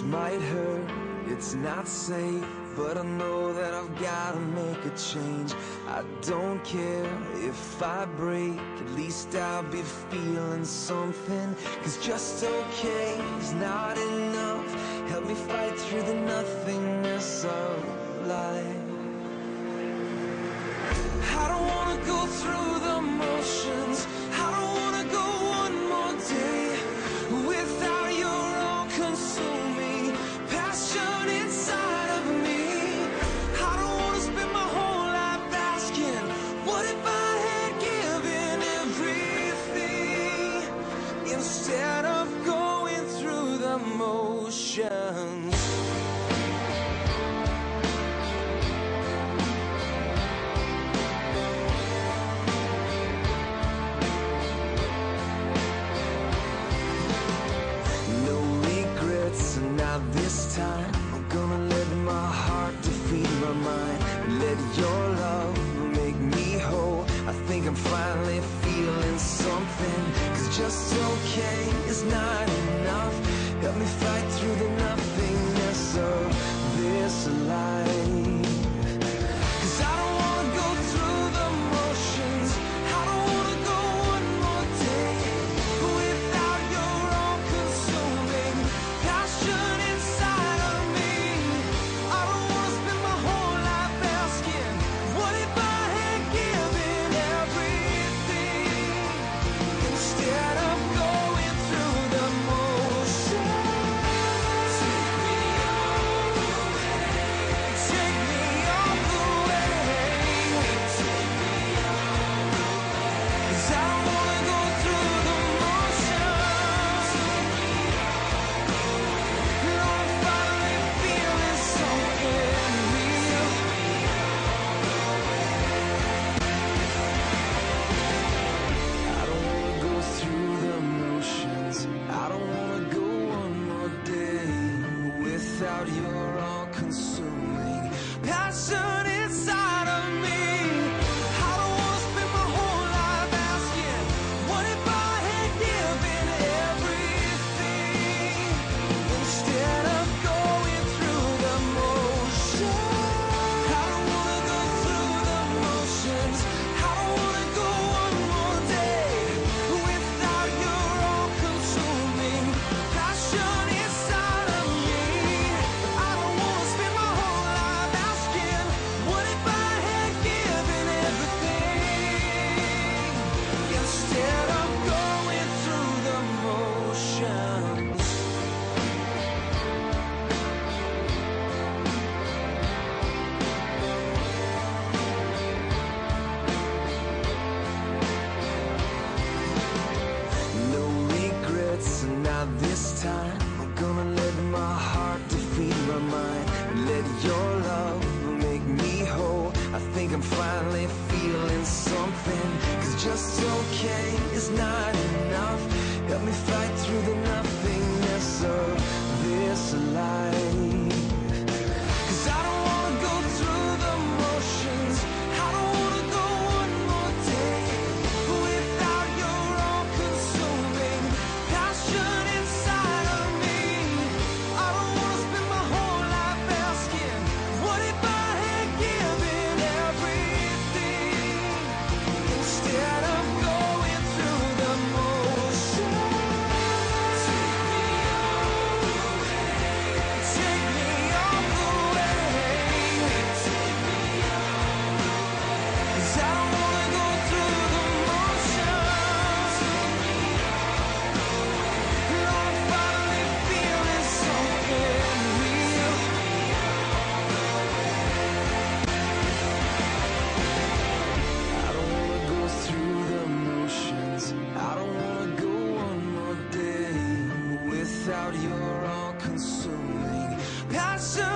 might hurt, it's not safe, but I know that I've gotta make a change. I don't care if I break, at least I'll be feeling something. 'Cause just okay is not enough. Help me fight through the nothingness of life. I don't wanna go through the motions. I don't wanna go one more day without your all-consuming passion inside of me. I don't wanna spend my whole life asking, what if I had given everything instead of going through the motions? Now this time I'm gonna let my heart defeat my mind, let your love make me whole. I think I'm finally feeling something. 'Cause just okay is not enough. Help me fight through the nothingness of this life. 'Cause I don't wanna go through the motions. I don't wanna go one more day without your all-consuming passion inside of me. I don't wanna spend my whole life asking, what if I had given everything instead of going through the motions? Take me all the way. Take me all the way. Take me all the way. 'Cause I don't wanna go through the motions. Take me all the way. I'm finally feeling something real. I don't wanna go through the motions. I don't wanna go one more day without your all-consuming passion inside of me. I don't wanna spend my whole life asking, what if I had given everything instead of going through the motions? I don't wanna go through the motions. I don't wanna go one more day without your all-consuming passion inside of me. I don't wanna spend my whole life asking, what if I had given everything instead of going through the motions? No regrets, and now this time I'm gonna let my heart defeat my mind, let your love make me whole. I think I'm finally feeling something. 'Cause just okay is not enough. Help me fight through the nothingness of this life. 'Cause I don't wanna go through the motions. I don't wanna go one more day without your all-consuming passion inside of me. I don't wanna spend my whole life asking, what if I had given everything instead of going through the motions? Take me all the way. Take me all the way. Take me all the way. 'Cause I don't wanna go through the motions. Take me all the way. I'm finally feeling something real. I don't wanna go through the motions. I don't wanna go one more day without your all-consuming passion